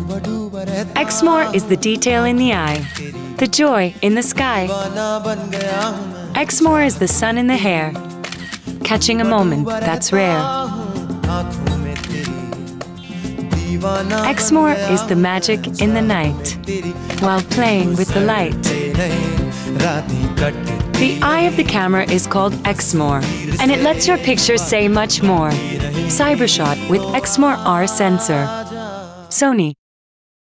Exmor is the detail in the eye, the joy in the sky. Exmor is the sun in the hair, catching a moment that's rare. Exmor is the magic in the night, while playing with the light. The eye of the camera is called Exmor, and it lets your picture say much more. Cybershot with Exmor R sensor. Sony.